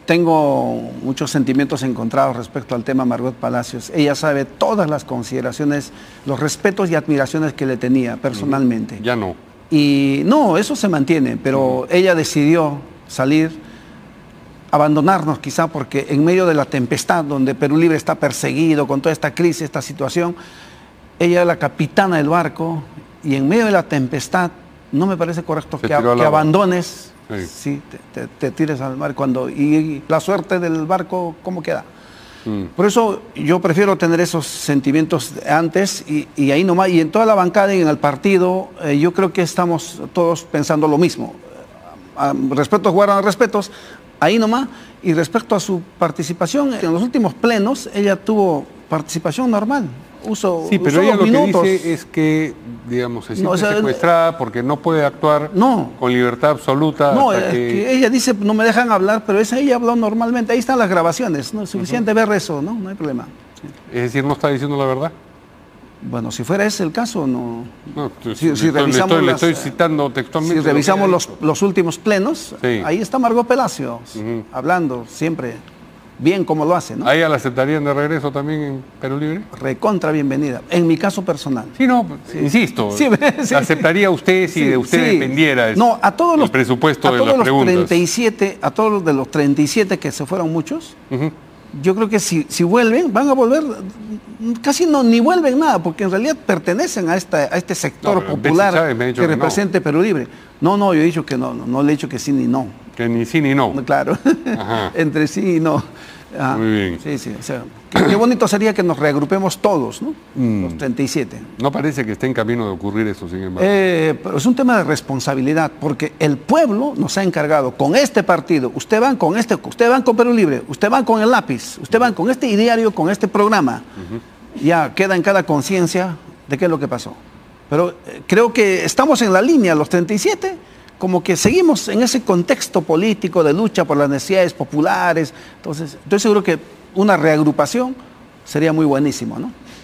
tengo muchos sentimientos encontrados respecto al tema Margot Palacios. Ella sabe todas las consideraciones, los respetos y admiraciones que le tenía personalmente. Ya no. Y no, eso se mantiene, pero ella decidió salir, abandonarnos quizá porque en medio de la tempestad, donde Perú Libre está perseguido con toda esta crisis, esta situación, ella es la capitana del barco y en medio de la tempestad no me parece correcto que abandones, sí, te tires al mar y la suerte del barco, ¿cómo queda? Por eso yo prefiero tener esos sentimientos antes y ahí nomás, y en toda la bancada y en el partido, yo creo que estamos todos pensando lo mismo. Respetos guardan respetos, ahí nomás, y respecto a su participación, en los últimos plenos ella tuvo participación normal. Sí, pero ella lo que dice es que, digamos, se siente secuestrada porque no puede actuar con libertad absoluta. No, que ella dice, no me dejan hablar, pero ella habló normalmente. Ahí están las grabaciones, ¿no? Es suficiente ver eso, ¿no? No hay problema. Sí. Es decir, ¿no está diciendo la verdad? Bueno, si fuera ese el caso, no. Le estoy citando textualmente. Si revisamos los últimos plenos, ahí está Margot Palacios, hablando siempre. Bien como lo hace, ¿no? ¿A ella la aceptarían de regreso también en Perú Libre? Recontra bienvenida, en mi caso personal. Sí, no, insisto, ¿la aceptaría usted si de usted dependiera el presupuesto de las preguntas? 37, a todos de los 37 que se fueron muchos, yo creo que si vuelven, van a volver, casi ni vuelven nada, porque en realidad pertenecen a este sector popular que represente Perú Libre. No, yo he dicho que no le he dicho que sí ni no. Que ni sí ni no. Claro, entre sí y no. Muy bien. Sí, o sea, qué bonito sería que nos reagrupemos todos, ¿no? Los 37. No parece que esté en camino de ocurrir eso, sin embargo. Pero es un tema de responsabilidad, porque el pueblo nos ha encargado con este partido, usted van con Perú Libre, usted van con el lápiz, usted van con este ideario, con este programa. Ya queda en cada conciencia de qué es lo que pasó. Pero creo que estamos en la línea, los 37, como que seguimos en ese contexto político de lucha por las necesidades populares. Entonces, estoy seguro que una reagrupación sería muy buenísimo, ¿no?